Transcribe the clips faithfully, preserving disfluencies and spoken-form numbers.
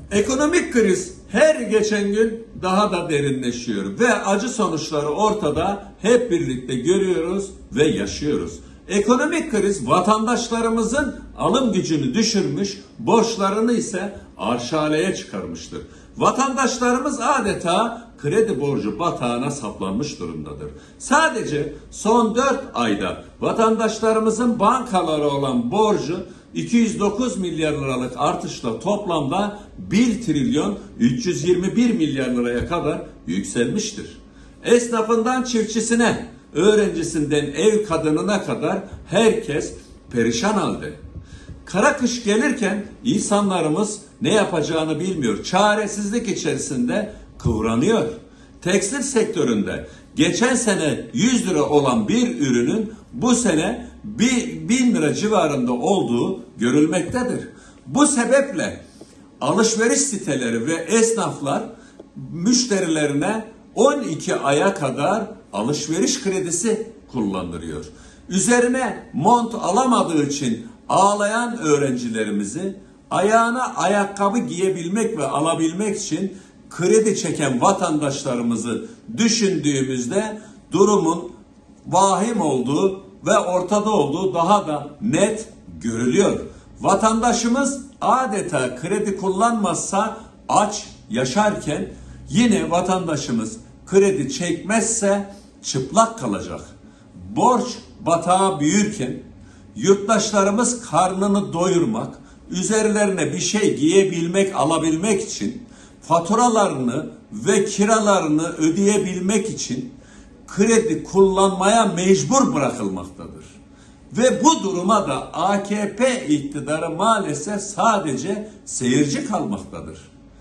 Ekonomik kriz her geçen gün daha da derinleşiyor ve acı sonuçları ortada, hep birlikte görüyoruz ve yaşıyoruz. Ekonomik kriz vatandaşlarımızın alım gücünü düşürmüş, borçlarını ise arşaleye çıkarmıştır. Vatandaşlarımız adeta kredi borcu batağına saplanmış durumdadır. Sadece son dört ayda vatandaşlarımızın bankalara olan borcu iki yüz dokuz milyar liralık artışla toplamda bir trilyon üç yüz yirmi bir milyar liraya kadar yükselmiştir. Esnafından çiftçisine, öğrencisinden ev kadınına kadar herkes perişan halde. Kara kış gelirken insanlarımız ne yapacağını bilmiyor. Çaresizlik içerisinde kıvranıyor. Tekstil sektöründe geçen sene yüz lira olan bir ürünün bu sene bin lira civarında olduğu görülmektedir. Bu sebeple alışveriş siteleri ve esnaflar müşterilerine on iki aya kadar alışveriş kredisi kullandırıyor. Üzerine mont alamadığı için ağlayan öğrencilerimizi ayağına ayakkabı giyebilmek ve alabilmek için kredi çeken vatandaşlarımızı düşündüğümüzde durumun vahim olduğu ve ortada olduğu daha da net görülüyor. Vatandaşımız adeta kredi kullanmazsa aç yaşarken, yine vatandaşımız kredi çekmezse çıplak kalacak. Borç batağı büyürken yurttaşlarımız karnını doyurmak, üzerlerine bir şey giyebilmek, alabilmek için, faturalarını ve kiralarını ödeyebilmek için kredi kullanmaya mecbur bırakılmaktadır. Ve bu duruma da A K P iktidarı maalesef sadece seyirci kalmaktadır.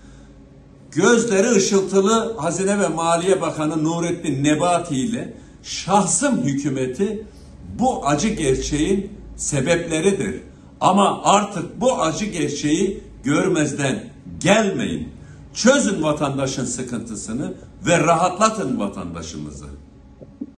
Gözleri ışıltılı Hazine ve Maliye Bakanı Nurettin Nebati ile şahsım hükümeti bu acı gerçeğin sebepleridir. Ama artık bu acı gerçeği görmezden gelmeyin. Çözün vatandaşın sıkıntısını ve rahatlatın vatandaşımızı.